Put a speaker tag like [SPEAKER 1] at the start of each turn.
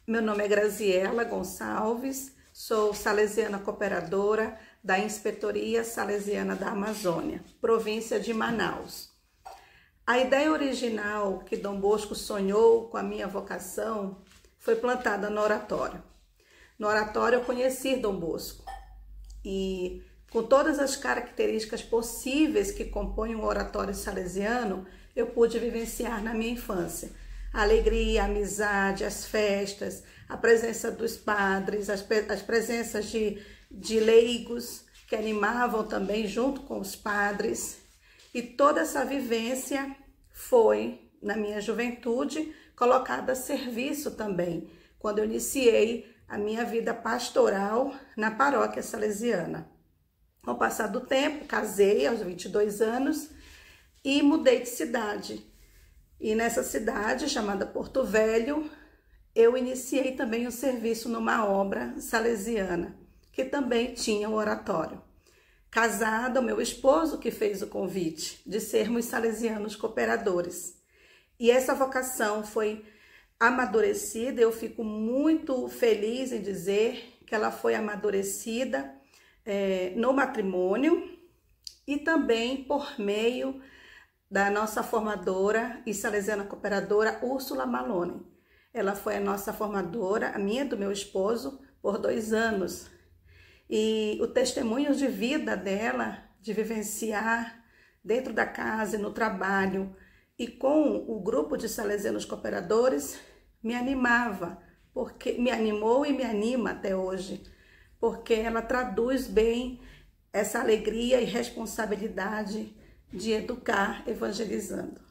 [SPEAKER 1] Meu nome é Graziela Gonçalves, sou salesiana cooperadora da Inspetoria Salesiana da Amazônia, província de Manaus. A ideia original que Dom Bosco sonhou com a minha vocação foi plantada no oratório. No oratório eu conheci Dom Bosco e, com todas as características possíveis que compõem um oratório salesiano, eu pude vivenciar na minha infância. A alegria, a amizade, as festas, a presença dos padres, as presenças de leigos que animavam também junto com os padres. E toda essa vivência foi, na minha juventude, colocada a serviço também, quando eu iniciei a minha vida pastoral na paróquia salesiana. Com o passar do tempo, casei aos 22 anos e mudei de cidade. E nessa cidade, chamada Porto Velho, eu iniciei também o serviço numa obra salesiana, que também tinha um oratório. Casada, o meu esposo que fez o convite de sermos salesianos cooperadores. E essa vocação foi amadurecida, eu fico muito feliz em dizer que ela foi amadurecida no matrimônio e também por meio da nossa formadora e salesiana cooperadora Úrsula Malone. Ela foi a nossa formadora, a minha e do meu esposo, por 2 anos. E o testemunho de vida dela, de vivenciar dentro da casa e no trabalho e com o grupo de salesianos cooperadores, me animava, porque me animou e me anima até hoje, porque ela traduz bem essa alegria e responsabilidade de educar evangelizando.